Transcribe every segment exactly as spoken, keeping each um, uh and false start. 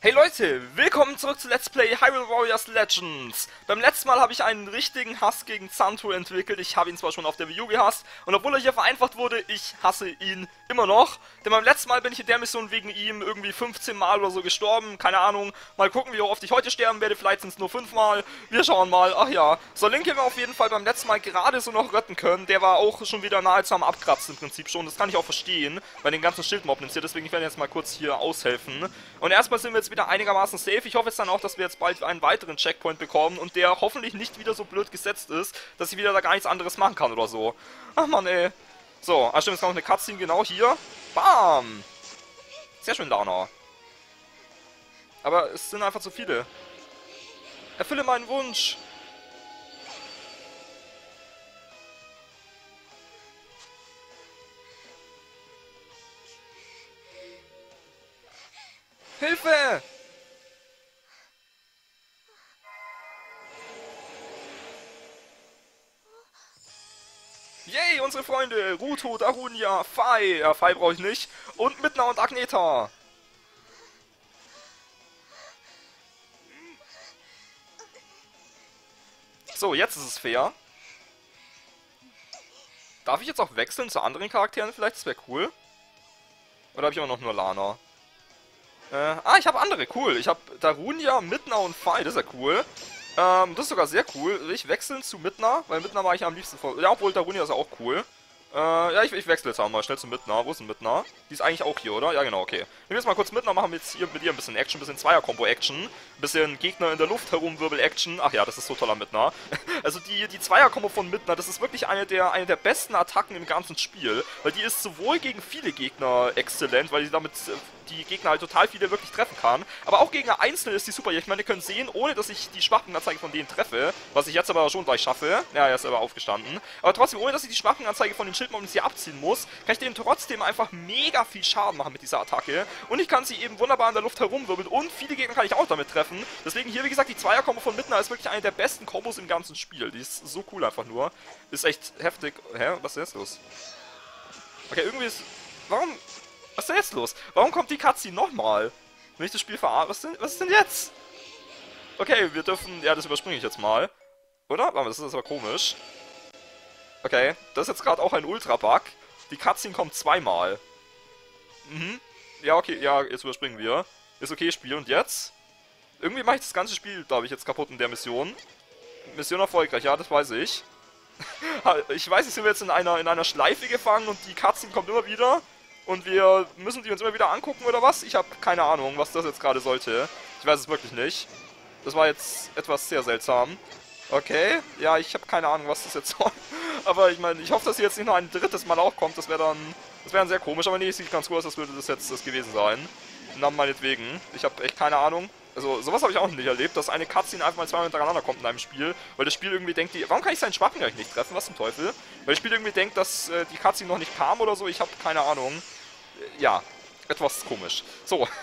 Hey Leute, willkommen zurück zu Let's Play Hyrule Warriors Legends. Beim letzten Mal habe ich einen richtigen Hass gegen Zanto entwickelt. Ich habe ihn zwar schon auf der Wii U gehasst, und obwohl er hier vereinfacht wurde, ich hasse ihn immer noch. Denn beim letzten Mal bin ich in der Mission wegen ihm irgendwie fünfzehn Mal oder so gestorben. Keine Ahnung, mal gucken, wie oft ich heute sterben werde. Vielleicht sind es nur fünf Mal. Wir schauen mal. Ach ja, so Link haben wir auf jeden Fall beim letzten Mal gerade so noch retten können. Der war auch schon wieder nahezu am Abkratzen im Prinzip schon. Das kann ich auch verstehen, bei den ganzen Schildmoblins hier. Deswegen werde ich jetzt mal kurz hier aushelfen. Und erstmal sind wir jetzt wieder einigermaßen safe. Ich hoffe jetzt dann auch, dass wir jetzt bald einen weiteren Checkpoint bekommen und der hoffentlich nicht wieder so blöd gesetzt ist, dass ich wieder da gar nichts anderes machen kann oder so. Ach man, ey. So, ah stimmt, jetzt kommt noch eine Cutscene, genau hier. Bam! Sehr schön, Lana. Aber es sind einfach zu viele. Erfülle meinen Wunsch. Hilfe! Yay, unsere Freunde! Ruto, Darunia, Fai, ja, Fai brauche ich nicht. Und Midna und Agneta. So, jetzt ist es fair. Darf ich jetzt auch wechseln zu anderen Charakteren vielleicht? Das wäre cool. Oder habe ich immer noch nur Lana? Äh, ah, ich habe andere, cool. Ich habe Darunia, Midna und Fai, das ist ja cool. Ähm, das ist sogar sehr cool. Will ich wechseln zu Midna? Weil Midna mache ich am liebsten vor. Ja, obwohl Darunia ist auch cool. Äh, ja, ich, ich wechsle jetzt auch mal schnell zu Midna. Wo ist denn Midna? Die ist eigentlich auch hier, oder? Ja, genau, okay. Wir jetzt mal kurz Midna machen, wir jetzt hier mit ihr ein bisschen Action, ein bisschen Zweier-Kombo-Action. Ein bisschen Gegner in der Luft herumwirbel-Action. Ach ja, das ist so toller Midna. Also die, die Zweier-Kombo von Midna, das ist wirklich eine der, eine der besten Attacken im ganzen Spiel. Weil die ist sowohl gegen viele Gegner exzellent, weil die damit die Gegner halt total viele wirklich treffen kann. Aber auch gegen Einzelne ist die super. Ich meine, ihr könnt sehen, ohne dass ich die Schwachpunktanzeige von denen treffe, was ich jetzt aber schon gleich schaffe. Ja, er ist aber aufgestanden. Aber trotzdem, ohne dass ich die Schwachpunktanzeige von den Schildmoblins hier abziehen muss, kann ich denen trotzdem einfach mega viel Schaden machen mit dieser Attacke. Und ich kann sie eben wunderbar in der Luft herumwirbeln. Und viele Gegner kann ich auch damit treffen. Deswegen hier, wie gesagt, die Zweier-Kombo von Midna ist wirklich eine der besten Kombos im ganzen Spiel. Die ist so cool einfach nur. Ist echt heftig. Hä? Was ist denn jetzt los? Okay, irgendwie ist... Warum... Was ist denn jetzt los? Warum kommt die Cutscene nochmal? Wenn ich das Spiel verarsche? Was, was ist denn jetzt? Okay, wir dürfen... Ja, das überspringe ich jetzt mal. Oder? Warte, das ist aber komisch. Okay, das ist jetzt gerade auch ein Ultra-Bug. Die Cutscene kommt zweimal. Mhm. Ja, okay, ja, jetzt überspringen wir. Ist okay, Spiel. Und jetzt? Irgendwie mache ich das ganze Spiel, glaube ich, jetzt kaputt in der Mission. Mission erfolgreich, ja, das weiß ich. Ich weiß nicht, sind wir jetzt in einer, in einer Schleife gefangen und die Cutscene kommt immer wieder? Und wir müssen die uns immer wieder angucken, oder was? Ich habe keine Ahnung, was das jetzt gerade sollte. Ich weiß es wirklich nicht. Das war jetzt etwas sehr seltsam. Okay, ja, ich habe keine Ahnung, was das jetzt soll. Aber ich meine, ich hoffe, dass hier jetzt nicht noch ein drittes Mal auch kommt. Das wäre dann, das wäre dann sehr komisch. Aber nee, es sieht ganz gut aus, als würde das jetzt das gewesen sein. Na, meinetwegen. Ich habe echt keine Ahnung. Also, sowas habe ich auch noch nicht erlebt, dass eine Cutscene einfach mal zweimal hintereinander kommt in einem Spiel, weil das Spiel irgendwie denkt, die, warum kann ich seinen Schwachen gleich nicht treffen? Was zum Teufel? Weil das Spiel irgendwie denkt, dass äh, die Cutscene noch nicht kam oder so, ich habe keine Ahnung. Äh, ja, etwas komisch. So, äh,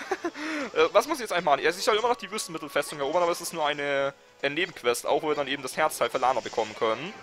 was muss ich jetzt eigentlich machen? Ich soll immer noch die Wüstenmittelfestung erobern, aber es ist nur eine, eine Nebenquest, auch wo wir dann eben das Herzteil für Lana bekommen können.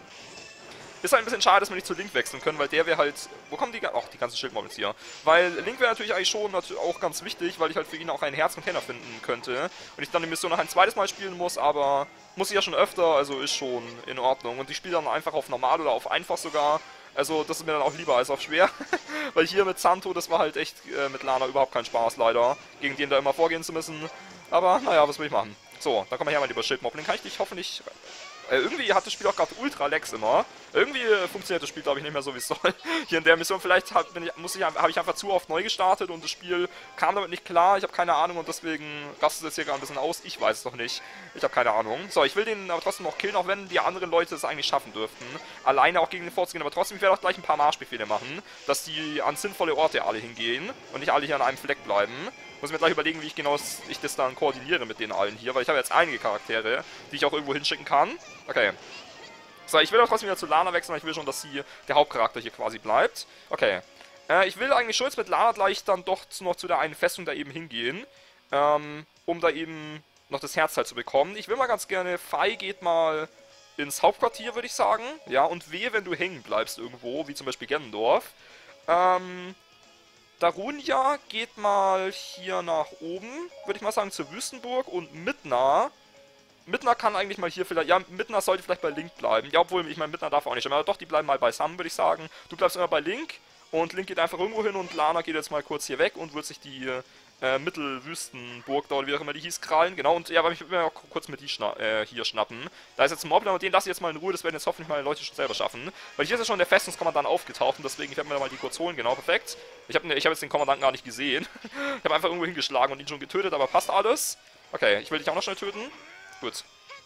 Ist halt ein bisschen schade, dass wir nicht zu Link wechseln können, weil der wäre halt... Wo kommen die... Ach, die ganzen Schildmoblins hier. Weil Link wäre natürlich eigentlich schon auch ganz wichtig, weil ich halt für ihn auch ein Herz-Container finden könnte. Und ich dann die Mission noch ein zweites Mal spielen muss, aber... Muss ich ja schon öfter, also ist schon in Ordnung. Und ich spiele dann einfach auf normal oder auf einfach sogar. Also das ist mir dann auch lieber als auf schwer. Weil hier mit Zanto, das war halt echt äh, mit Lana überhaupt kein Spaß, leider. Gegen den da immer vorgehen zu müssen. Aber, naja, was will ich machen? So, dann komm mal her, mein lieber Schildmoblin. Kann ich dich hoffentlich... Irgendwie hat das Spiel auch gerade Ultra-Lags immer. Irgendwie äh, funktioniert das Spiel, glaube ich, nicht mehr so, wie es soll. Hier in der Mission, vielleicht hab, bin ich, muss ich, habe ich einfach zu oft neu gestartet und das Spiel kam damit nicht klar. Ich habe keine Ahnung und deswegen rastet es jetzt hier gerade ein bisschen aus. Ich weiß es noch nicht. Ich habe keine Ahnung. So, ich will den aber trotzdem noch killen, auch wenn die anderen Leute es eigentlich schaffen dürften. Alleine auch gegen den vorzugehen. Aber trotzdem, ich werde auch gleich ein paar Marschbefehle machen, dass die an sinnvolle Orte alle hingehen und nicht alle hier an einem Fleck bleiben. Muss mir gleich überlegen, wie ich genau ich das dann koordiniere mit den allen hier, weil ich habe jetzt einige Charaktere, die ich auch irgendwo hinschicken kann. Okay. So, ich will auch trotzdem wieder zu Lana wechseln, weil ich will schon, dass sie der Hauptcharakter hier quasi bleibt. Okay. Äh, ich will eigentlich schon jetzt mit Lana gleich dann doch noch zu der einen Festung da eben hingehen, ähm, um da eben noch das Herzteil zu bekommen. Ich will mal ganz gerne, Fai geht mal ins Hauptquartier, würde ich sagen. Ja, und wehe, wenn du hängen bleibst irgendwo, wie zum Beispiel Gennendorf. Ähm... Darunia geht mal hier nach oben, würde ich mal sagen, zur Wüstenburg. Und Midna, Midna kann eigentlich mal hier vielleicht, ja, Midna sollte vielleicht bei Link bleiben. Ja, obwohl, ich meine, Midna darf auch nicht, aber doch, die bleiben mal beisammen, würde ich sagen. Du bleibst immer bei Link und Link geht einfach irgendwo hin und Lana geht jetzt mal kurz hier weg und wird sich die äh, Mittelwüstenburg dort, wie auch immer die hieß, krallen. Genau, und ja, aber ich will mir auch kurz mit die schna äh, hier schnappen. Da ist jetzt ein Moblin und den lasse ich jetzt mal in Ruhe, das werden jetzt hoffentlich meine Leute schon selber schaffen. Weil hier ist ja schon der Festungskommandant aufgetaucht und deswegen, ich werde mir da mal die kurz holen, genau, perfekt. Ich habe ich hab jetzt den Kommandanten gar nicht gesehen. Ich habe einfach irgendwo hingeschlagen und ihn schon getötet, aber passt alles. Okay, ich will dich auch noch schnell töten. Gut.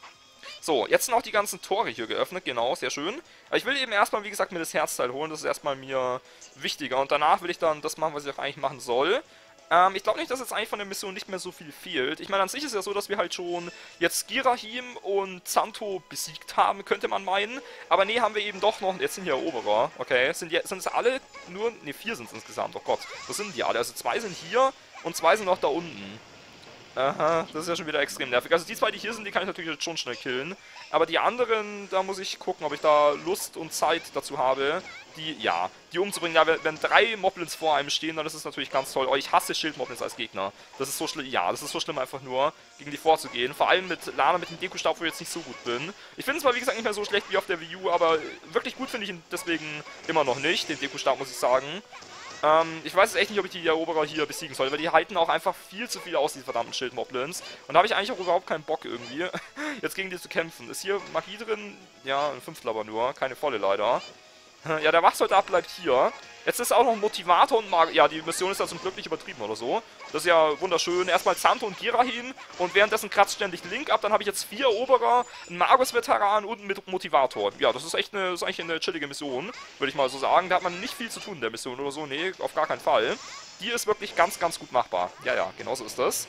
So, jetzt sind auch die ganzen Tore hier geöffnet, genau, sehr schön. Aber ich will eben erstmal, wie gesagt, mir das Herzteil holen, das ist erstmal mir wichtiger. Und danach will ich dann das machen, was ich auch eigentlich machen soll. Ähm, ich glaube nicht, dass jetzt eigentlich von der Mission nicht mehr so viel fehlt. Ich meine, an sich ist es ja so, dass wir halt schon jetzt Girahim und Zanto besiegt haben, könnte man meinen. Aber nee, haben wir eben doch noch, jetzt sind hier Eroberer, okay. Sind, die, sind es alle nur, ne, vier sind es insgesamt, oh Gott. Was sind die alle? Also zwei sind hier und zwei sind noch da unten. Aha, das ist ja schon wieder extrem nervig. Also die zwei, die hier sind, die kann ich natürlich jetzt schon schnell killen. Aber die anderen, da muss ich gucken, ob ich da Lust und Zeit dazu habe, die, ja, die umzubringen. Ja, wenn, wenn drei Moblins vor einem stehen, dann ist es natürlich ganz toll. Oh, ich hasse Schildmoblins als Gegner. Das ist so schlimm, ja, das ist so schlimm einfach nur, gegen die vorzugehen. Vor allem mit Lana, mit dem Deku-Stab, wo ich jetzt nicht so gut bin. Ich finde es zwar, wie gesagt, nicht mehr so schlecht wie auf der Wii U, aber wirklich gut finde ich ihn deswegen immer noch nicht, den Deku-Stab, muss ich sagen. Ähm, ich weiß jetzt echt nicht, ob ich die Eroberer hier besiegen soll, weil die halten auch einfach viel zu viel aus, diese verdammten Schildmoblins. Und da habe ich eigentlich auch überhaupt keinen Bock irgendwie, jetzt gegen die zu kämpfen. Ist hier Magie drin? Ja, ein Fünftel aber nur, keine volle leider. Ja, der Wachsoldat bleibt hier. Jetzt ist auch noch ein Motivator und Mag... Ja, die Mission ist ja zum Glück nicht übertrieben oder so. Das ist ja wunderschön. Erstmal Zanto und Girahim und währenddessen kratzt ständig Link ab. Dann habe ich jetzt vier Eroberer, einen Magus-Veteran und einen Motivator. Ja, das ist echt eine, das ist eigentlich eine chillige Mission, würde ich mal so sagen. Da hat man nicht viel zu tun in der Mission oder so. Nee, auf gar keinen Fall. Die ist wirklich ganz, ganz gut machbar. Ja, ja, genau so ist das.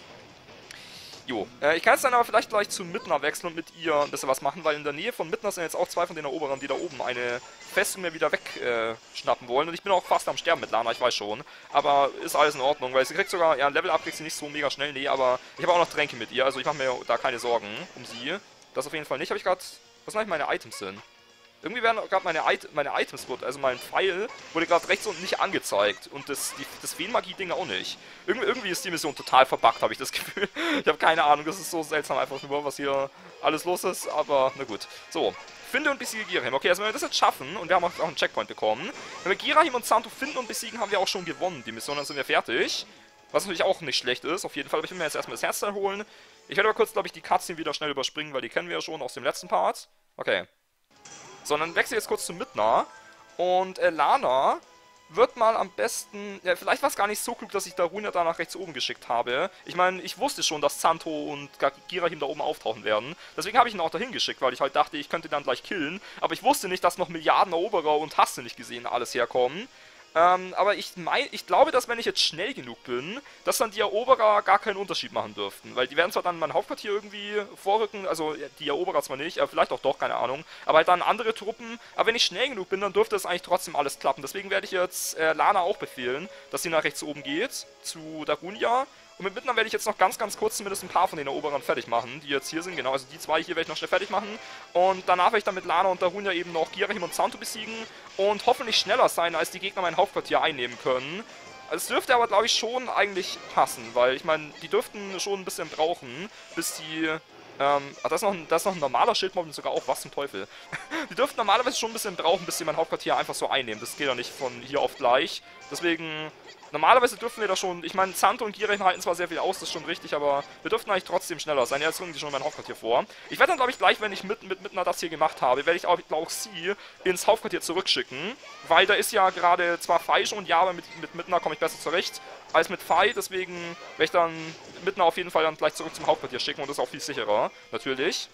Jo, äh, ich kann jetzt dann aber vielleicht gleich zu Midna wechseln und mit ihr ein bisschen was machen, weil in der Nähe von Midna sind jetzt auch zwei von den Eroberern, die da oben eine Festung mir wieder wegschnappen äh, wollen. Und ich bin auch fast am Sterben mit Lana, ich weiß schon. Aber ist alles in Ordnung, weil sie kriegt sogar, ja, ein Level-Up kriegt sie nicht so mega schnell, nee, aber ich habe auch noch Tränke mit ihr, also ich mache mir da keine Sorgen um sie. Das auf jeden Fall nicht. Habe ich gerade, was sind eigentlich meine Items denn? Irgendwie werden gerade meine, It meine Items, also mein Pfeil, wurde gerade rechts unten nicht angezeigt. Und das, die, das Feenmagie-Ding auch nicht. Irgendwie, irgendwie ist die Mission total verbuggt, habe ich das Gefühl. Ich habe keine Ahnung, das ist so seltsam einfach nur, was hier alles los ist. Aber, na gut. So, finde und besiege Girahim. Okay, also wenn wir das jetzt schaffen, und wir haben auch einen Checkpoint bekommen. Wenn wir Girahim und Zanto finden und besiegen, haben wir auch schon gewonnen. Die Mission, dann sind wir fertig. Was natürlich auch nicht schlecht ist, auf jeden Fall. Aber ich will mir jetzt erstmal das Herzteil holen. Ich werde aber kurz, glaube ich, die Cutscene wieder schnell überspringen, weil die kennen wir ja schon aus dem letzten Part. Okay. Sondern wechsle jetzt kurz zu Midna. Und äh, Lana wird mal am besten... Ja, vielleicht war es gar nicht so klug, dass ich Darunia da nach rechts oben geschickt habe. Ich meine, ich wusste schon, dass Zanto und Girahim da oben auftauchen werden. Deswegen habe ich ihn auch dahin geschickt, weil ich halt dachte, ich könnte ihn dann gleich killen. Aber ich wusste nicht, dass noch Milliarden Eroberer und hast du nicht gesehen alles herkommen. Ähm, aber ich, mein, ich glaube, dass wenn ich jetzt schnell genug bin, dass dann die Eroberer gar keinen Unterschied machen dürften. Weil die werden zwar dann mein Hauptquartier irgendwie vorrücken, also die Eroberer zwar nicht, äh, vielleicht auch doch, keine Ahnung, aber halt dann andere Truppen. Aber wenn ich schnell genug bin, dann dürfte es eigentlich trotzdem alles klappen. Deswegen werde ich jetzt äh, Lana auch befehlen, dass sie nach rechts oben geht, zu Darunia. Und mit Midna werde ich jetzt noch ganz, ganz kurz zumindest ein paar von den Eroberern fertig machen, die jetzt hier sind. Genau, also die zwei hier werde ich noch schnell fertig machen. Und danach werde ich dann mit Lana und Darunia eben noch Girahim und Zanto besiegen. Und hoffentlich schneller sein, als die Gegner mein Hauptquartier einnehmen können. Es dürfte aber, glaube ich, schon eigentlich passen, weil ich meine, die dürften schon ein bisschen brauchen, bis die... Ähm, ach, das ist, noch ein, das ist noch ein normaler Schildmob und sogar auch, was zum Teufel. Die dürften normalerweise schon ein bisschen brauchen, bis sie mein Hauptquartier einfach so einnehmen. Das geht ja nicht von hier auf gleich. Deswegen... Normalerweise dürfen wir da schon, ich meine, Zanto und Girahim halten zwar sehr viel aus, das ist schon richtig, aber wir dürften eigentlich trotzdem schneller sein. Ja, jetzt rücken die schon mein Hauptquartier vor. Ich werde dann, glaube ich, gleich, wenn ich mit, mit Midna das hier gemacht habe, werde ich auch, auch sie ins Hauptquartier zurückschicken, weil da ist ja gerade zwar Fei schon, ja, aber mit, mit Midna komme ich besser zurecht als mit Fei, deswegen werde ich dann Midna auf jeden Fall dann gleich zurück zum Hauptquartier schicken und das ist auch viel sicherer, natürlich.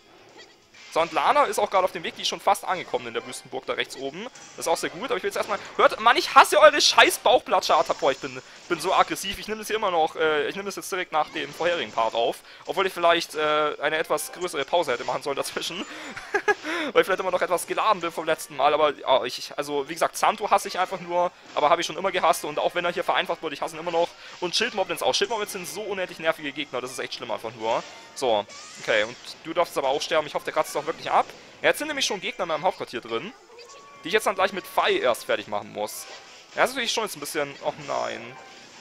So, und Lana ist auch gerade auf dem Weg, die ist schon fast angekommen in der Wüstenburg da rechts oben. Das ist auch sehr gut, aber ich will jetzt erstmal... Hört, Mann, ich hasse eure scheiß Bauchblatt-Charter. Boah, ich bin, bin so aggressiv. Ich nehme das hier immer noch, äh, ich nehme das jetzt direkt nach dem vorherigen Part auf. Obwohl ich vielleicht äh, eine etwas größere Pause hätte machen sollen dazwischen. Weil ich vielleicht immer noch etwas geladen bin vom letzten Mal, aber ja, ich, also wie gesagt, Zanto hasse ich einfach nur, aber habe ich schon immer gehasst und auch wenn er hier vereinfacht wurde, ich hasse ihn immer noch. Und Schildmoblins auch. Schildmoblins sind so unendlich nervige Gegner, das ist echt schlimm einfach nur. So, okay, und du darfst aber auch sterben. Ich hoffe, der kratzt es auch wirklich ab. Ja, jetzt sind nämlich schon Gegner in meinem Hauptquartier drin, die ich jetzt dann gleich mit Fei erst fertig machen muss. Ja, das ist natürlich schon jetzt ein bisschen... Oh nein.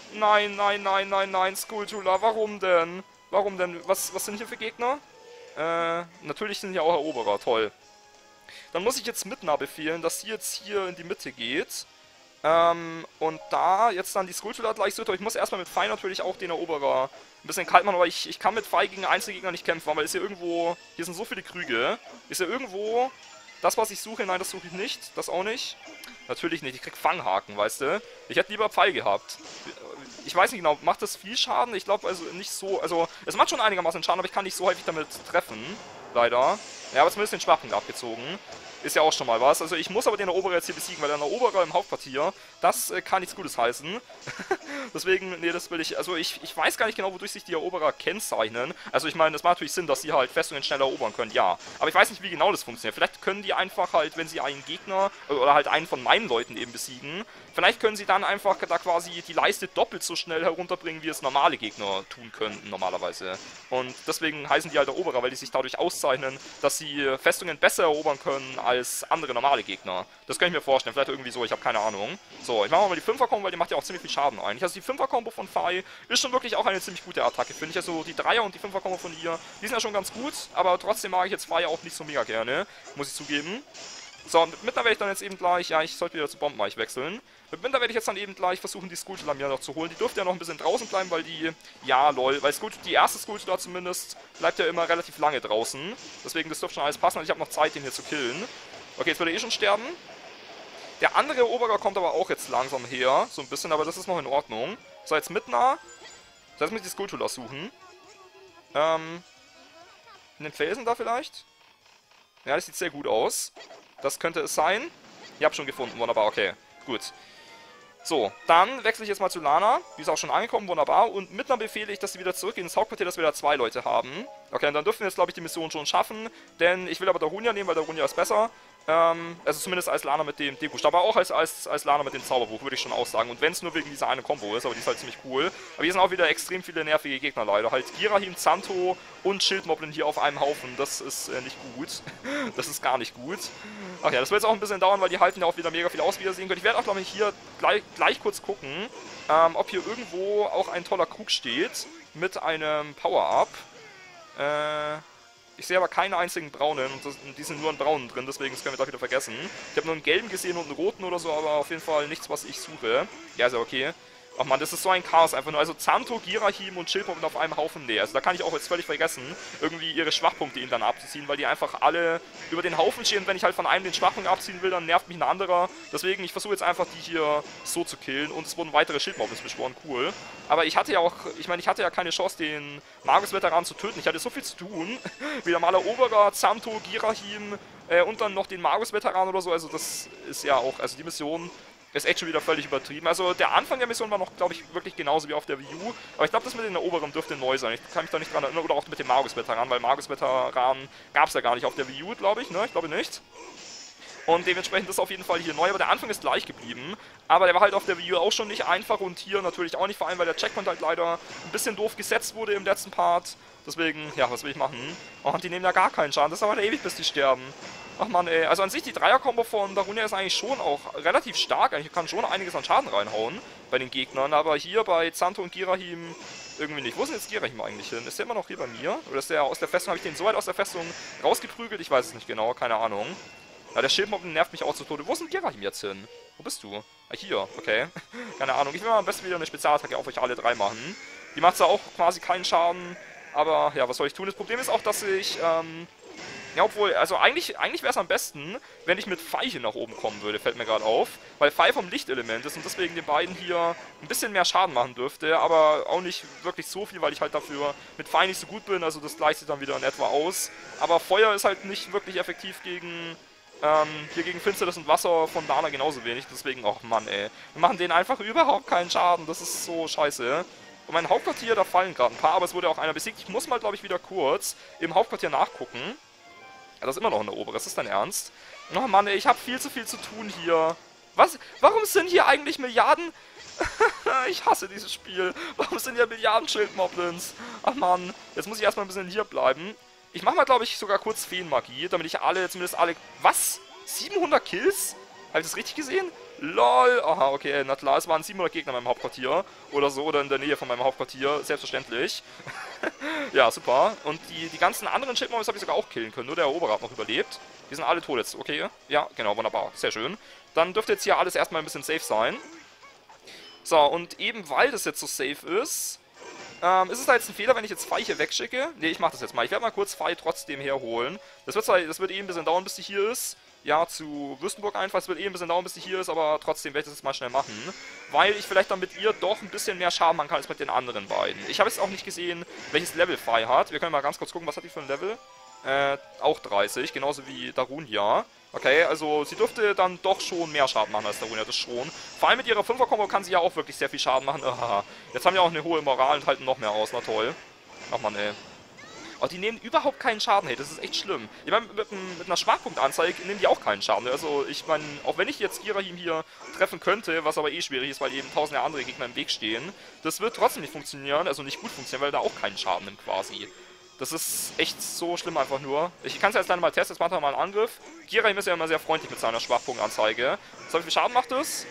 Nein, nein, nein, nein, nein, Skulltula, warum denn? Warum denn? Was, was sind hier für Gegner? Äh, natürlich sind hier auch Eroberer, toll. Dann muss ich jetzt Midna befehlen, dass sie jetzt hier in die Mitte geht. Ähm, und da jetzt dann die Skulltula gleich so, ich muss erstmal mit Fei natürlich auch den Eroberer ein bisschen kalt machen, aber ich, ich kann mit Fei gegen Einzelgegner nicht kämpfen, weil ist hier irgendwo, hier sind so viele Krüge, ist hier irgendwo das, was ich suche, nein, das suche ich nicht, das auch nicht. Natürlich nicht, ich krieg Fanghaken, weißt du. Ich hätte lieber Pfeil gehabt. Ich weiß nicht genau, macht das viel Schaden? Ich glaube also nicht so, also es macht schon einigermaßen Schaden, aber ich kann nicht so häufig damit treffen, leider. Ja, aber zumindest den Schwachen abgezogen. Ist ja auch schon mal was. Also ich muss aber den Eroberer jetzt hier besiegen, weil der Eroberer im Hauptquartier, das äh, kann nichts Gutes heißen. Deswegen, nee, das will ich, also ich, ich weiß gar nicht genau, wodurch sich die Eroberer kennzeichnen. Also ich meine, das macht natürlich Sinn, dass sie halt Festungen schneller erobern können, ja. Aber ich weiß nicht, wie genau das funktioniert. Vielleicht können die einfach halt, wenn sie einen Gegner oder halt einen von meinen Leuten eben besiegen, vielleicht können sie dann einfach da quasi die Leiste doppelt so schnell herunterbringen, wie es normale Gegner tun könnten, normalerweise. Und deswegen heißen die halt Eroberer, weil die sich dadurch auszeichnen, dass sie Festungen besser erobern können als andere normale Gegner. Das kann ich mir vorstellen, vielleicht irgendwie so, ich habe keine Ahnung. So, ich mache mal die Fünfer-Kombo, weil die macht ja auch ziemlich viel Schaden eigentlich. Also die Fünfer-Kombo von Fei ist schon wirklich auch eine ziemlich gute Attacke, finde ich. Also die Dreier- und die Fünfer-Kombo von ihr, die sind ja schon ganz gut, aber trotzdem mag ich jetzt Fei auch nicht so mega gerne, muss ich zugeben. So, und mit Midna werde ich dann jetzt eben gleich, ja, ich sollte wieder zu Bombenreich wechseln. Mit Midna werde ich jetzt dann eben gleich versuchen, die Skulltula mir noch zu holen. Die dürfte ja noch ein bisschen draußen bleiben, weil die, ja, lol, weil Skulltula, die erste Skulltula zumindest, bleibt ja immer relativ lange draußen. Deswegen, das dürfte schon alles passen und ich habe noch Zeit, den hier zu killen. Okay, jetzt wird er eh schon sterben. Der andere Eroberer kommt aber auch jetzt langsam her, so ein bisschen, aber das ist noch in Ordnung. So, jetzt Midna. So, jetzt muss ich die Skulltula suchen. Ähm, in den Felsen da vielleicht? Ja, das sieht sehr gut aus. Das könnte es sein. Ich habe schon gefunden, wunderbar, okay, gut. So, dann wechsle ich jetzt mal zu Lana. Die ist auch schon angekommen, wunderbar. Und Midna befehle ich, dass sie wieder zurückgehen ins Hauptquartier, dass wir da zwei Leute haben. Okay, und dann dürfen wir jetzt, glaube ich, die Mission schon schaffen. Denn ich will aber Darunia nehmen, weil Darunia ist besser. Ähm, also zumindest als Lana mit dem Deku-Stab, aber auch als, als, als Lana mit dem Zauberbuch, würde ich schon aussagen. Und wenn es nur wegen dieser eine Combo ist, aber die ist halt ziemlich cool. Aber hier sind auch wieder extrem viele nervige Gegner leider. Halt Girahim, Zanto und Schildmoblin hier auf einem Haufen. Das ist äh, nicht gut. Das ist gar nicht gut. Ach ja, das wird jetzt auch ein bisschen dauern, weil die halten ja auch wieder mega viel aus, wie ihr sehen könnt. Ich werde auch, glaube ich, hier gleich, gleich kurz gucken, ähm, ob hier irgendwo auch ein toller Krug steht mit einem Power-Up. Äh... Ich sehe aber keine einzigen braunen und, das, und die sind nur in braunen drin, deswegen das können wir gleich wieder vergessen. Ich habe nur einen gelben gesehen und einen roten oder so, aber auf jeden Fall nichts, was ich suche. Ja, ist ja okay. Ach man, das ist so ein Chaos einfach nur. Also Zanto, Girahim und Schildmoblin auf einem Haufen. Nee, also da kann ich auch jetzt völlig vergessen, irgendwie ihre Schwachpunkte ihnen dann abzuziehen, weil die einfach alle über den Haufen stehen. Und wenn ich halt von einem den Schwachpunkt abziehen will, dann nervt mich ein anderer. Deswegen, ich versuche jetzt einfach die hier so zu killen. Und es wurden weitere Schildmoblins beschworen, cool. Aber ich hatte ja auch, ich meine, ich hatte ja keine Chance, den Magus-Veteran zu töten. Ich hatte so viel zu tun. Wieder mal Eroberer, Zanto, Girahim äh, und dann noch den Magus-Veteran oder so. Also das ist ja auch, also die Mission ist echt schon wieder völlig übertrieben. Also der Anfang der Mission war noch, glaube ich, wirklich genauso wie auf der Wii U. Aber ich glaube, das mit den Eroberern dürfte neu sein. Ich kann mich da nicht dran erinnern. Oder auch mit dem Magus-Veteran, weil Magus-Veteran gab es ja gar nicht auf der Wii U, glaube ich, ne? Ich glaube nicht. Und dementsprechend ist auf jeden Fall hier neu, aber der Anfang ist gleich geblieben. Aber der war halt auf der Wii U auch schon nicht einfach und hier natürlich auch nicht, vor allem weil der Checkpoint halt leider ein bisschen doof gesetzt wurde im letzten Part. Deswegen, ja, was will ich machen? Oh, und die nehmen ja gar keinen Schaden. Das dauert ewig, bis die sterben. Ach man, ey. Also an sich, die Dreier-Kombo von Darunia ist eigentlich schon auch relativ stark. Eigentlich kann schon einiges an Schaden reinhauen bei den Gegnern. Aber hier bei Zanto und Girahim irgendwie nicht. Wo ist denn jetzt Girahim eigentlich hin? Ist der immer noch hier bei mir? Oder ist der aus der Festung? Habe ich den so weit aus der Festung rausgeprügelt? Ich weiß es nicht genau. Keine Ahnung. Ja, der Schildmoblin nervt mich auch zu Tode. Wo ist denn Girahim jetzt hin? Wo bist du? Ah, hier. Okay. Keine Ahnung. Ich will mal am besten wieder eine Spezialattacke auf euch alle drei machen. Die macht zwar auch quasi keinen Schaden. Aber ja, was soll ich tun? Das Problem ist auch, dass ich, ähm... ja, obwohl, also eigentlich, eigentlich wäre es am besten, wenn ich mit Fei hier nach oben kommen würde, fällt mir gerade auf. Weil Fei vom Lichtelement ist und deswegen den beiden hier ein bisschen mehr Schaden machen dürfte. Aber auch nicht wirklich so viel, weil ich halt dafür mit Fei nicht so gut bin. Also das gleicht sich dann wieder in etwa aus. Aber Feuer ist halt nicht wirklich effektiv gegen... Ähm, hier gegen Finsternis und Wasser von Lana genauso wenig. Deswegen, ach Mann, ey. Wir machen denen einfach überhaupt keinen Schaden. Das ist so scheiße. Und mein Hauptquartier, da fallen gerade ein paar, aber es wurde auch einer besiegt. Ich muss mal, glaube ich, wieder kurz im Hauptquartier nachgucken. Ja, das ist immer noch eine Obere. Ist das dein Ernst? Oh Mann, ey, ich habe viel zu viel zu tun hier. Was? Warum sind hier eigentlich Milliarden... Ich hasse dieses Spiel. Warum sind hier Milliarden Schildmoblins? Ach Mann, jetzt muss ich erstmal ein bisschen hier bleiben. Ich mache mal, glaube ich, sogar kurz Feenmagie, damit ich alle, zumindest alle... Was? siebenhundert Kills? Habe ich das richtig gesehen? LOL. Aha, okay, na klar, es waren siebenhundert Gegner in meinem Hauptquartier. Oder so, oder in der Nähe von meinem Hauptquartier. Selbstverständlich. Ja, super. Und die, die ganzen anderen Chipmobs habe ich sogar auch killen können. Nur der Eroberer hat noch überlebt. Die sind alle tot jetzt. Okay, ja, genau, wunderbar. Sehr schön. Dann dürfte jetzt hier alles erstmal ein bisschen safe sein. So, und eben weil das jetzt so safe ist, ähm, ist es da jetzt ein Fehler, wenn ich jetzt Fei hier wegschicke? Ne, ich mach das jetzt mal. Ich werde mal kurz Fei trotzdem herholen. Das wird, zwar, das wird eh ein bisschen dauern, bis die hier ist. Ja, zu Würstenburg einfach. Es wird eh ein bisschen dauern, bis die hier ist, aber trotzdem werde ich das jetzt mal schnell machen. Weil ich vielleicht dann mit ihr doch ein bisschen mehr Schaden machen kann als mit den anderen beiden. Ich habe jetzt auch nicht gesehen, welches Level Fei hat. Wir können mal ganz kurz gucken, was hat die für ein Level? Äh, auch dreißig, genauso wie Darunia. Okay, also sie dürfte dann doch schon mehr Schaden machen als Darunia, das schon. Vor allem mit ihrer Fünfer-Kombo kann sie ja auch wirklich sehr viel Schaden machen. Aha. Jetzt haben wir auch eine hohe Moral und halten noch mehr aus, na toll. Ach man, ey. Oh, die nehmen überhaupt keinen Schaden, hey, das ist echt schlimm. Ich meine, mit, mit einer Schwachpunktanzeige nehmen die auch keinen Schaden. Also, ich meine, auch wenn ich jetzt Girahim hier treffen könnte, was aber eh schwierig ist, weil eben tausende andere Gegner im Weg stehen, das wird trotzdem nicht funktionieren, also nicht gut funktionieren, weil er da auch keinen Schaden nimmt quasi. Das ist echt so schlimm einfach nur. Ich kann es jetzt leider mal testen, jetzt macht er mal einen Angriff. Girahim ist ja immer sehr freundlich mit seiner Schwachpunktanzeige. So, wie viel Schaden macht es?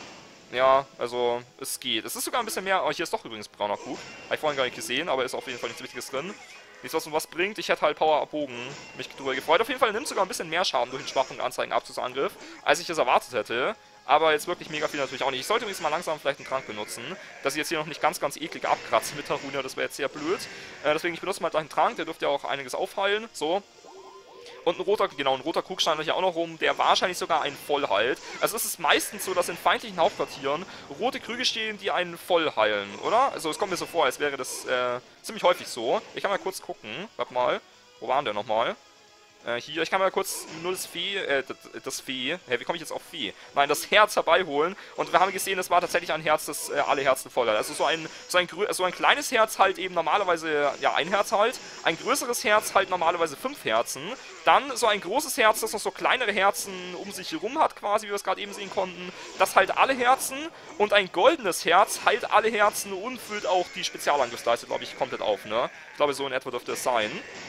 Ja, also, es geht. Es ist sogar ein bisschen mehr. Oh, hier ist doch übrigens brauner Krug. Habe ich vorhin gar nicht gesehen, aber ist auf jeden Fall nichts Wichtiges drin. Nichts, was uns was bringt. Ich hätte halt Power-Bogen mich drüber gefreut. Auf jeden Fall nimmt sogar ein bisschen mehr Schaden durch den Schwachpunkt-Anzeigen-Abzugsangriff, als ich es erwartet hätte. Aber jetzt wirklich mega viel natürlich auch nicht. Ich sollte übrigens mal langsam vielleicht einen Trank benutzen, dass ich jetzt hier noch nicht ganz, ganz eklig abkratze mit Darunia. Das wäre jetzt sehr blöd. Äh, deswegen, ich benutze mal gleich einen Trank. Der dürfte ja auch einiges aufheilen. So. Und ein roter, genau, ein roter Krug stand hier auch noch rum, der wahrscheinlich sogar einen voll heilt. Also es ist meistens so, dass in feindlichen Hauptquartieren rote Krüge stehen, die einen voll heilen, oder? Also es kommt mir so vor, als wäre das äh, ziemlich häufig so. Ich kann mal kurz gucken, warte mal, wo waren der nochmal? Äh, hier, ich kann mal kurz nur das Vieh, äh, das, das Vieh, hä, wie komme ich jetzt auf Vieh? Nein, das Herz herbeiholen und wir haben gesehen, es war tatsächlich ein Herz, das äh, alle Herzen voll hat. Also so ein, so, ein, so ein kleines Herz halt eben normalerweise, ja, ein Herz halt, ein größeres Herz halt normalerweise fünf Herzen, dann so ein großes Herz, das noch so kleinere Herzen um sich herum hat quasi, wie wir es gerade eben sehen konnten, das halt alle Herzen und ein goldenes Herz halt alle Herzen und füllt auch die Spezialangriffsleiste, glaube ich, komplett auf, ne? Ich glaube, so in etwa dürfte es sein.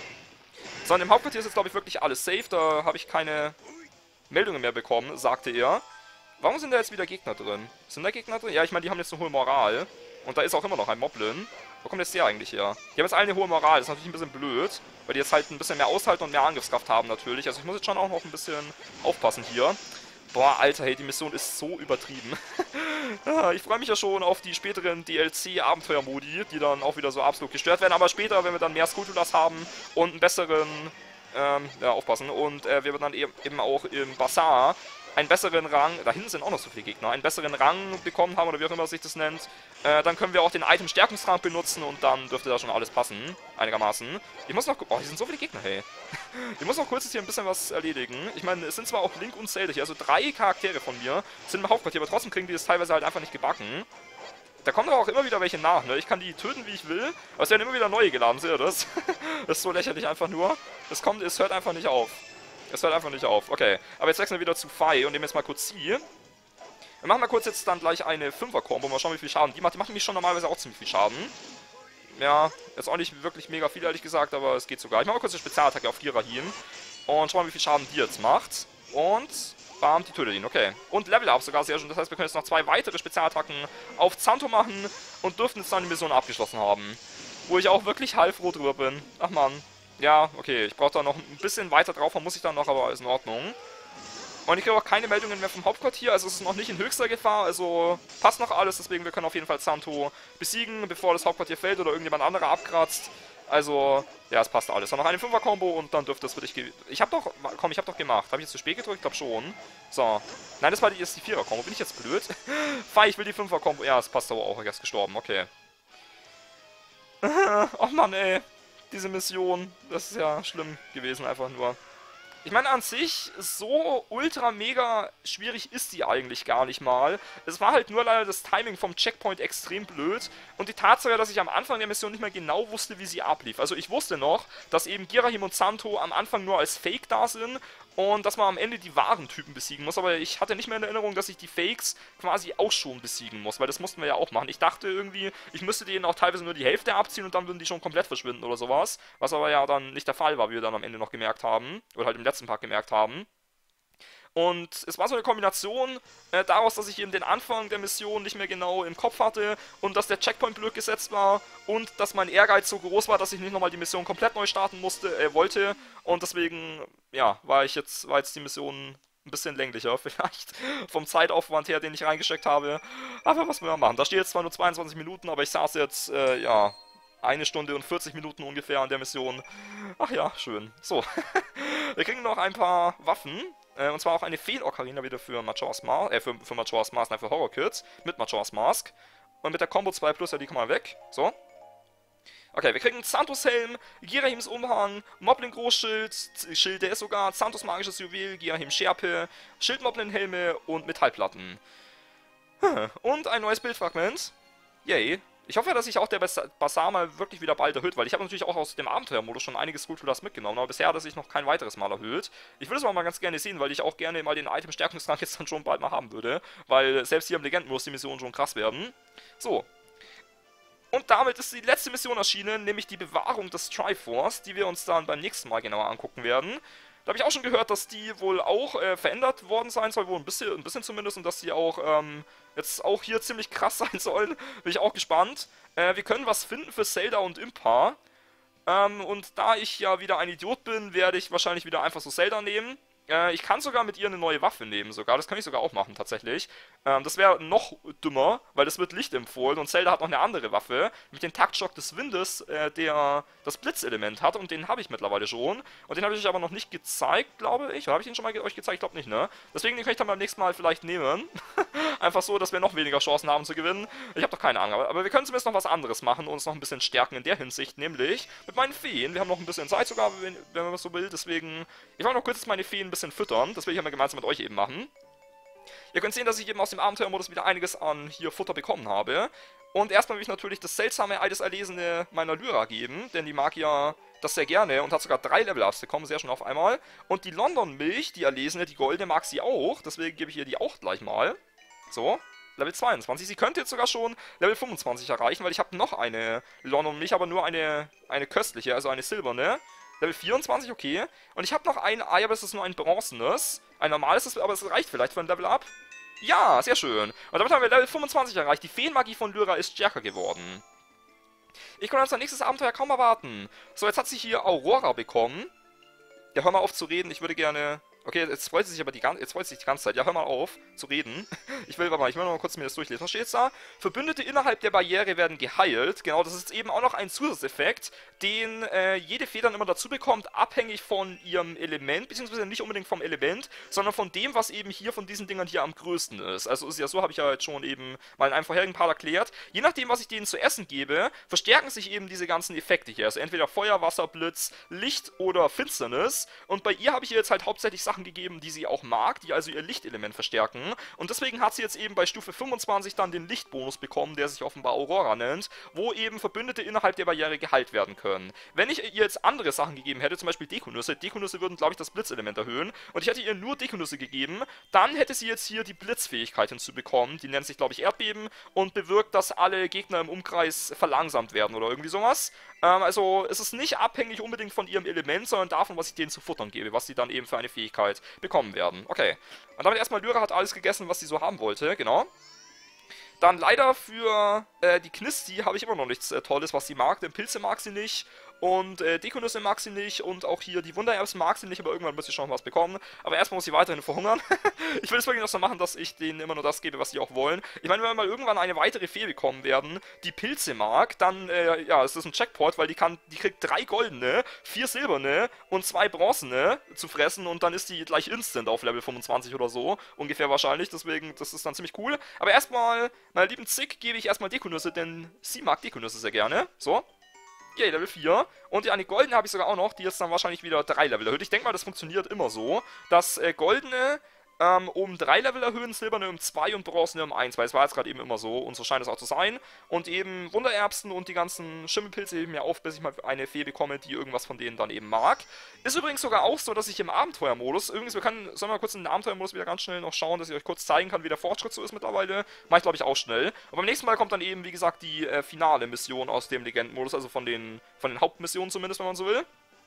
So, und im Hauptquartier ist jetzt, glaube ich, wirklich alles safe. Da habe ich keine Meldungen mehr bekommen, sagte er. Warum sind da jetzt wieder Gegner drin? Sind da Gegner drin? Ja, ich meine, die haben jetzt eine hohe Moral. Und da ist auch immer noch ein Moblin. Wo kommt jetzt der eigentlich her? Die haben jetzt alle eine hohe Moral. Das ist natürlich ein bisschen blöd, weil die jetzt halt ein bisschen mehr aushalten und mehr Angriffskraft haben natürlich. Also ich muss jetzt schon auch noch ein bisschen aufpassen hier. Boah, Alter, hey, die Mission ist so übertrieben. Ich freue mich ja schon auf die späteren D L C-Abenteuer-Modi, die dann auch wieder so absolut gestört werden. Aber später, wenn wir dann mehr Skulltulas haben und einen besseren, ähm, ja, aufpassen. Und äh, wir dann eben, eben auch im Bazaar einen besseren Rang, da hinten sind auch noch so viele Gegner, einen besseren Rang bekommen haben, oder wie auch immer sich das nennt, äh, dann können wir auch den Item-Stärkungsrang benutzen und dann dürfte da schon alles passen, einigermaßen. Ich muss noch, oh, hier sind so viele Gegner, hey. Ich muss noch kurz jetzt hier ein bisschen was erledigen. Ich meine, es sind zwar auch Link und Zelda hier, also drei Charaktere von mir sind im Hauptquartier, aber trotzdem kriegen die das teilweise halt einfach nicht gebacken. Da kommen doch auch immer wieder welche nach, ne? Ich kann die töten, wie ich will, aber es werden immer wieder neue geladen, seht ihr das? Das ist so lächerlich einfach nur. Es kommt, es hört einfach nicht auf. Es hört einfach nicht auf. Okay, aber jetzt wechseln wir wieder zu Fei und nehmen jetzt mal kurz sie. Wir machen mal kurz jetzt dann gleich eine Fünfer-Kombo. Mal schauen, wie viel Schaden die macht. Die macht nämlich schon normalerweise auch ziemlich viel Schaden. Ja, jetzt auch nicht wirklich mega viel, ehrlich gesagt, aber es geht sogar. Ich mache mal kurz eine Spezialattacke auf Girahim. Und schauen mal, wie viel Schaden die jetzt macht. Und bam, die tötet ihn, okay. Und Level Up sogar sehr schön. Das heißt, wir können jetzt noch zwei weitere Spezialattacken auf Zanto machen und dürften jetzt dann die Mission abgeschlossen haben. Wo ich auch wirklich heilfroh drüber bin. Ach man. Ja, okay, ich brauche da noch ein bisschen weiter drauf, muss ich dann noch, aber ist in Ordnung. Und ich kriege auch keine Meldungen mehr vom Hauptquartier, also es ist noch nicht in höchster Gefahr, also passt noch alles, deswegen wir können auf jeden Fall Zanto besiegen, bevor das Hauptquartier fällt oder irgendjemand anderer abkratzt. Also, ja, es passt alles. Dann noch eine Fünfer-Kombo und dann dürfte es wirklich... Ich habe doch... Komm, ich habe doch gemacht. Habe ich jetzt zu spät gedrückt? Ich glaube schon. So. Nein, das war die, ist die Vierer-Kombo. Bin ich jetzt blöd? Fei, ich will die Fünfer-Kombo... Ja, es passt aber auch. Er ist gestorben. Okay. Och Mann, ey. Diese Mission, das ist ja schlimm gewesen, einfach nur. Ich meine, an sich, so ultra mega schwierig ist die eigentlich gar nicht mal. Es war halt nur leider das Timing vom Checkpoint extrem blöd und die Tatsache, dass ich am Anfang der Mission nicht mehr genau wusste, wie sie ablief. Also ich wusste noch, dass eben Girahim und Zanto am Anfang nur als Fake da sind und dass man am Ende die wahren Typen besiegen muss, aber ich hatte nicht mehr in Erinnerung, dass ich die Fakes quasi auch schon besiegen muss, weil das mussten wir ja auch machen. Ich dachte irgendwie, ich müsste denen auch teilweise nur die Hälfte abziehen und dann würden die schon komplett verschwinden oder sowas, was aber ja dann nicht der Fall war, wie wir dann am Ende noch gemerkt haben, oder halt im letzten Part gemerkt haben. Und es war so eine Kombination äh, daraus, dass ich eben den Anfang der Mission nicht mehr genau im Kopf hatte und dass der Checkpoint blöd gesetzt war und dass mein Ehrgeiz so groß war, dass ich nicht nochmal die Mission komplett neu starten musste, äh, wollte. Und deswegen, ja, war ich jetzt, war jetzt die Mission ein bisschen länglicher vielleicht vom Zeitaufwand her, den ich reingesteckt habe. Aber was will man machen? Da steht jetzt zwar nur zweiundzwanzig Minuten, aber ich saß jetzt, äh, ja, eine Stunde und vierzig Minuten ungefähr an der Mission. Ach ja, schön. So, wir kriegen noch ein paar Waffen. Äh, und zwar auch eine Feen-Ocarina wieder für Majora's Mask, äh, für, für Majora's Mask, nein, für Horror Kids. Mit Majora's Mask. Und mit der Combo zwei plus, ja, die kann man weg. So. Okay, wir kriegen Xanthos Helm, Girahims Umhang, Moblin Großschild, Schild, der ist sogar, Xanthos magisches Juwel, Girahim Schärpe, Schildmoblin Helme und Metallplatten. Und ein neues Bildfragment. Yay. Ich hoffe, dass sich auch der Basar mal wirklich wieder bald erhöht, weil ich habe natürlich auch aus dem Abenteuermodus schon einiges Skulpturas mitgenommen, aber bisher hat er sich noch kein weiteres Mal erhöht. Ich würde es mal ganz gerne sehen, weil ich auch gerne mal den Item-Stärkungstrank jetzt dann schon bald mal haben würde, weil selbst hier im Legendenmodus die Missionen schon krass werden. So. Und damit ist die letzte Mission erschienen, nämlich die Bewahrung des Triforce, die wir uns dann beim nächsten Mal genauer angucken werden. Da habe ich auch schon gehört, dass die wohl auch äh, verändert worden sein soll, wohl ein bisschen, ein bisschen zumindest, und dass die auch ähm, jetzt auch hier ziemlich krass sein sollen. Bin ich auch gespannt. Äh, wir können was finden für Zelda und Impa. Ähm, und da ich ja wieder ein Idiot bin, werde ich wahrscheinlich wieder einfach so Zelda nehmen. Äh, ich kann sogar mit ihr eine neue Waffe nehmen, sogar. Das kann ich sogar auch machen, tatsächlich. Ähm, das wäre noch dümmer, weil das wird Licht empfohlen und Zelda hat noch eine andere Waffe, mit dem Taktschock des Windes, äh, der das Blitzelement hat, und den habe ich mittlerweile schon. Und den habe ich euch aber noch nicht gezeigt, glaube ich. Oder habe ich den schon mal ge euch gezeigt? Ich glaube nicht, ne? Deswegen den kann ich dann beim nächsten Mal vielleicht nehmen. Einfach so, dass wir noch weniger Chancen haben zu gewinnen. Ich habe doch keine Ahnung, aber, aber wir können zumindest noch was anderes machen und uns noch ein bisschen stärken in der Hinsicht, nämlich mit meinen Feen. Wir haben noch ein bisschen Zeit sogar, wenn, wenn man so will, deswegen... Ich wollte noch kurz meine Feen ein bisschen füttern, das will ich ja mal gemeinsam mit euch eben machen. Ihr könnt sehen, dass ich eben aus dem Abenteuermodus wieder einiges an hier Futter bekommen habe. Und erstmal will ich natürlich das seltsame Ei des Erlesene meiner Lyra geben, denn die mag ja das sehr gerne und hat sogar drei Level-Ups bekommen, sehr schön auf einmal. Und die London-Milch, die Erlesene, die goldene, mag sie auch, deswegen gebe ich ihr die auch gleich mal. So, Level zweiundzwanzig. Sie könnte jetzt sogar schon Level fünfundzwanzig erreichen, weil ich habe noch eine London-Milch, aber nur eine, eine köstliche, also eine silberne. Level vierundzwanzig, okay. Und ich habe noch ein Ei, aber es ist nur ein bronzenes. Ein normales, aber es reicht vielleicht für ein Level-Up. Ja, sehr schön. Und damit haben wir Level fünfundzwanzig erreicht. Die Feenmagie von Lyra ist stärker geworden. Ich kann unser nächstes Abenteuer kaum erwarten. So, jetzt hat sie hier Aurora bekommen. Ja, hör mal auf zu reden. Ich würde gerne... Okay, jetzt freut sie sich aber die ganze, jetzt freut sie sich die ganze Zeit. Ja, hör mal auf zu reden. Ich will, warte mal, ich will noch mal kurz mir das durchlesen. Was steht jetzt da? Verbündete innerhalb der Barriere werden geheilt. Genau, das ist eben auch noch ein Zusatzeffekt, den äh, jede Fee dann immer dazu bekommt, abhängig von ihrem Element, beziehungsweise nicht unbedingt vom Element, sondern von dem, was eben hier von diesen Dingern hier am größten ist. Also ist ja so, habe ich ja jetzt schon eben mal in einem vorherigen Part erklärt. Je nachdem, was ich denen zu essen gebe, verstärken sich eben diese ganzen Effekte hier. Also entweder Feuer, Wasser, Blitz, Licht oder Finsternis. Und bei ihr habe ich ihr jetzt halt hauptsächlich Sachen gegeben, die sie auch mag, die also ihr Lichtelement verstärken. Und deswegen hat sie jetzt eben bei Stufe fünfundzwanzig dann den Lichtbonus bekommen, der sich offenbar Aurora nennt, wo eben Verbündete innerhalb der Barriere geheilt werden können. Wenn ich ihr jetzt andere Sachen gegeben hätte, zum Beispiel Dekonüsse, Dekonüsse würden, glaube ich, das Blitzelement erhöhen, und ich hätte ihr nur Dekonüsse gegeben, dann hätte sie jetzt hier die Blitzfähigkeit hinzubekommen, die nennt sich, glaube ich, Erdbeben, und bewirkt, dass alle Gegner im Umkreis verlangsamt werden oder irgendwie sowas. Ähm, also es ist nicht abhängig unbedingt von ihrem Element, sondern davon, was ich denen zu futtern gebe, was sie dann eben für eine Fähigkeit bekommen werden. Okay. Und damit erstmal, Lyra hat alles gegessen, was sie so haben wollte, genau. Dann leider für äh, die Knisti habe ich immer noch nichts äh, Tolles, was sie mag, denn Pilze mag sie nicht. Und äh, Dekonüsse mag sie nicht und auch hier die Wundererbsen mag sie nicht, aber irgendwann muss sie schon was bekommen. Aber erstmal muss sie weiterhin verhungern. Ich will es wirklich noch so machen, dass ich denen immer nur das gebe, was sie auch wollen. Ich meine, wenn wir mal irgendwann eine weitere Fee bekommen werden, die Pilze mag, dann, äh, ja, es ist ein Checkpoint, weil die kann, die kriegt drei goldene, vier silberne und zwei bronzene zu fressen und dann ist die gleich instant auf Level fünfundzwanzig oder so, ungefähr wahrscheinlich, deswegen, das ist dann ziemlich cool. Aber erstmal, meiner lieben Zick, gebe ich erstmal Dekonüsse, denn sie mag Dekonüsse sehr gerne. So. Yay, Level vier. Und ja, eine goldene habe ich sogar auch noch, die jetzt dann wahrscheinlich wieder drei Level erhöht. Ich denke mal, das funktioniert immer so, dass äh, goldene ähm, um drei Level erhöhen, silberne um zwei und bronzene um eins, weil es war jetzt gerade eben immer so und so scheint es auch zu sein. Und eben Wundererbsen und die ganzen Schimmelpilze heben mir auf, bis ich mal eine Fee bekomme, die irgendwas von denen dann eben mag. Ist übrigens sogar auch so, dass ich im Abenteuermodus, übrigens, wir können, sollen wir mal kurz in den Abenteuermodus wieder ganz schnell noch schauen, dass ich euch kurz zeigen kann, wie der Fortschritt so ist mittlerweile. Mach ich, glaube ich, auch schnell. Aber beim nächsten Mal kommt dann eben, wie gesagt, die äh, finale Mission aus dem Legendenmodus, also von den, von den Hauptmissionen zumindest, wenn man so will.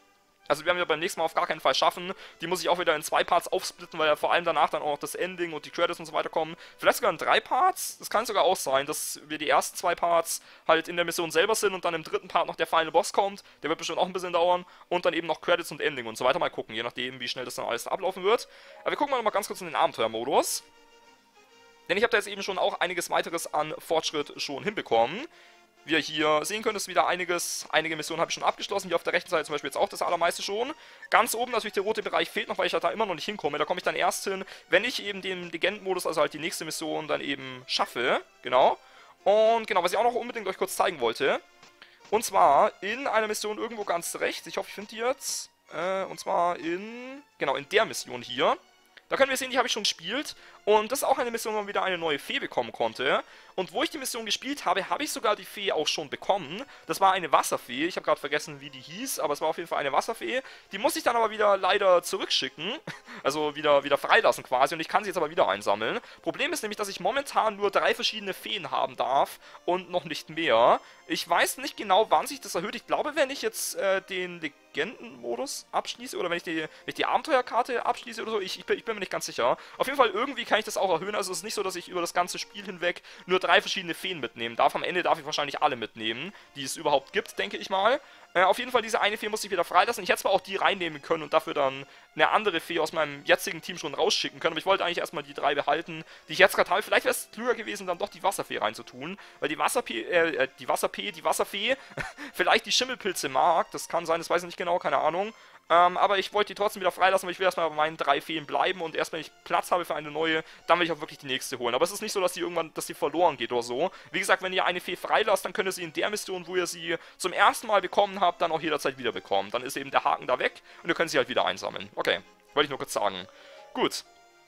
Also die werden wir beim nächsten Mal auf gar keinen Fall schaffen. Die muss ich auch wieder in zwei Parts aufsplitten, weil ja vor allem danach dann auch noch das Ending und die Credits und so weiter kommen. Vielleicht sogar in drei Parts. Das kann sogar auch sein, dass wir die ersten zwei Parts halt in der Mission selber sind und dann im dritten Part noch der Final Boss kommt. Der wird bestimmt auch ein bisschen dauern. Und dann eben noch Credits und Ending und so weiter. Mal gucken, je nachdem, wie schnell das dann alles ablaufen wird. Aber wir gucken mal noch mal ganz kurz in den Abenteuermodus. Denn ich habe da jetzt eben schon auch einiges weiteres an Fortschritt schon hinbekommen. Wie ihr hier sehen könnt, ist wieder einiges, einige Missionen habe ich schon abgeschlossen, hier auf der rechten Seite zum Beispiel jetzt auch das allermeiste schon. Ganz oben natürlich der rote Bereich fehlt noch, weil ich da immer noch nicht hinkomme. Da komme ich dann erst hin, wenn ich eben den Legendenmodus, also halt die nächste Mission, dann eben schaffe. Genau. Und genau, was ich auch noch unbedingt euch kurz zeigen wollte. Und zwar in einer Mission irgendwo ganz rechts, ich hoffe, ich finde die jetzt. Äh, und zwar in, genau, in der Mission hier. Da können wir sehen, die habe ich schon gespielt. Und das ist auch eine Mission, wo man wieder eine neue Fee bekommen konnte. Und wo ich die Mission gespielt habe, habe ich sogar die Fee auch schon bekommen. Das war eine Wasserfee. Ich habe gerade vergessen, wie die hieß, aber es war auf jeden Fall eine Wasserfee. Die muss ich dann aber wieder leider zurückschicken. Also wieder, wieder freilassen quasi. Und ich kann sie jetzt aber wieder einsammeln. Problem ist nämlich, dass ich momentan nur drei verschiedene Feen haben darf und noch nicht mehr. Ich weiß nicht genau, wann sich das erhöht. Ich glaube, wenn ich jetzt äh, den Legendenmodus abschließe oder wenn ich die, wenn ich die Abenteuerkarte abschließe oder so, ich, ich, bin, ich bin mir nicht ganz sicher. Auf jeden Fall irgendwie kann ich das auch erhöhen. Also es ist nicht so, dass ich über das ganze Spiel hinweg nur drei verschiedene Feen mitnehmen darf. Am Ende darf ich wahrscheinlich alle mitnehmen, die es überhaupt gibt, denke ich mal. Äh, auf jeden Fall, diese eine Fee muss ich wieder freilassen. Ich hätte zwar auch die reinnehmen können und dafür dann eine andere Fee aus meinem jetzigen Team schon rausschicken können, aber ich wollte eigentlich erstmal die drei behalten, die ich jetzt gerade habe. Vielleicht wäre es klüger gewesen, dann doch die Wasserfee reinzutun, weil die Wasserfee, äh, die Wasserfee, die Wasserfee vielleicht die Schimmelpilze mag. Das kann sein, das weiß ich nicht genau, keine Ahnung. Ähm, aber ich wollte die trotzdem wieder freilassen, weil ich will erstmal bei meinen drei Feen bleiben und erst wenn ich Platz habe für eine neue, dann will ich auch wirklich die nächste holen. Aber es ist nicht so, dass die irgendwann, dass die verloren geht oder so. Wie gesagt, wenn ihr eine Fee freilasst, dann könnt ihr sie in der Mission, wo ihr sie zum ersten Mal bekommen habt, dann auch jederzeit wieder bekommen. Dann ist eben der Haken da weg und ihr könnt sie halt wieder einsammeln. Okay, wollte ich nur kurz sagen. Gut.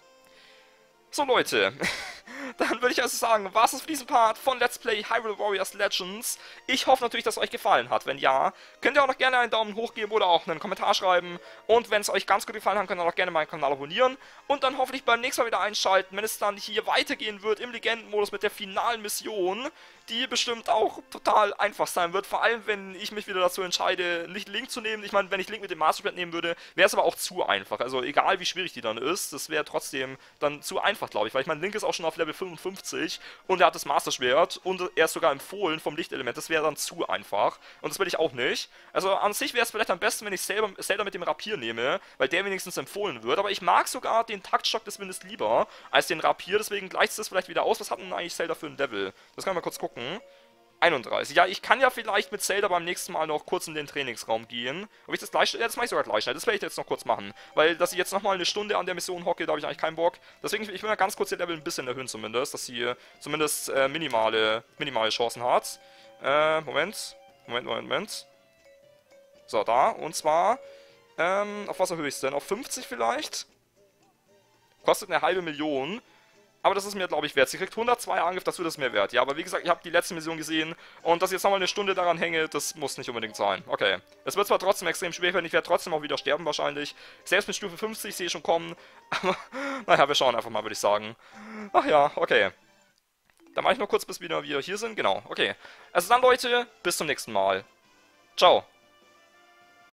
So Leute, dann würde ich also sagen, war es für diesen Part von Let's Play Hyrule Warriors Legends. Ich hoffe natürlich, dass es euch gefallen hat. Wenn ja, könnt ihr auch noch gerne einen Daumen hoch geben oder auch einen Kommentar schreiben. Und wenn es euch ganz gut gefallen hat, könnt ihr auch gerne meinen Kanal abonnieren. Und dann hoffentlich beim nächsten Mal wieder einschalten, wenn es dann hier weitergehen wird im Legendenmodus mit der finalen Mission, die bestimmt auch total einfach sein wird. Vor allem, wenn ich mich wieder dazu entscheide, nicht Link zu nehmen. Ich meine, wenn ich Link mit dem Master Sword nehmen würde, wäre es aber auch zu einfach. Also egal, wie schwierig die dann ist, das wäre trotzdem dann zu einfach, glaube ich. Weil ich meine, Link ist auch schon auf Level fünfundfünfzig und er hat das Master Schwert und er ist sogar empfohlen vom Lichtelement. Das wäre dann zu einfach und das will ich auch nicht. Also an sich wäre es vielleicht am besten, wenn ich selber, selber mit dem Rapier nehme, weil der wenigstens empfohlen wird. Aber ich mag sogar den Taktstock des Windes lieber als den Rapier, deswegen gleicht es das vielleicht wieder aus. Was hat denn eigentlich Zelda für ein Level? Das können wir mal kurz gucken. einunddreißig. Ja, ich kann ja vielleicht mit Zelda beim nächsten Mal noch kurz in den Trainingsraum gehen. Ob ich das gleich... Ja, das mache ich sogar gleich schnell. Das werde ich jetzt noch kurz machen. Weil, dass ich jetzt nochmal eine Stunde an der Mission hocke, da habe ich eigentlich keinen Bock. Deswegen, ich will mal ganz kurz den Level ein bisschen erhöhen zumindest, dass sie zumindest äh, minimale, minimale Chancen hat. Äh, Moment. Moment, Moment, Moment. So, da. Und zwar, ähm, auf was erhöhe ich es denn? Auf fünfzig vielleicht? Kostet eine halbe Million. Aber das ist mir, glaube ich, wert. Sie kriegt hundertzwei Angriff, das wird es mir wert. Ja, aber wie gesagt, ich habe die letzte Mission gesehen und dass ich jetzt nochmal eine Stunde daran hänge, das muss nicht unbedingt sein. Okay. Es wird zwar trotzdem extrem schwer werden, ich werde trotzdem auch wieder sterben wahrscheinlich. Selbst mit Stufe fünfzig sehe ich schon kommen. Aber, naja, wir schauen einfach mal, würde ich sagen. Ach ja, okay. Dann mache ich noch kurz, bis wieder wir hier sind. Genau, okay. Also dann, Leute, bis zum nächsten Mal. Ciao.